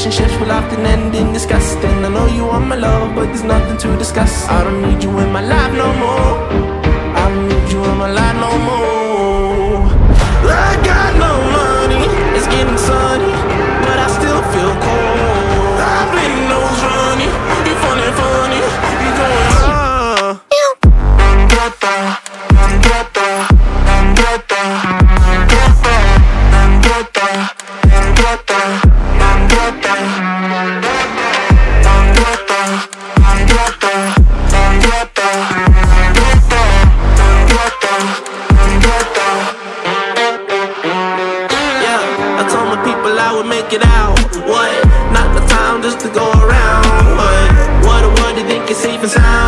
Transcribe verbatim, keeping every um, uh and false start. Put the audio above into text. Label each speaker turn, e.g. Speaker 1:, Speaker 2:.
Speaker 1: relationships will often end in disgusting. I know you want my love, but there's nothing to discuss. I don't need you in my life no more. I don't need you in my life no more. I got no money, it's getting sunny, but I still feel cold. I've been nose running, you funny, funny, you going ah. Make it out, what? Not the time just to go around, but what, what do you think is safe and sound?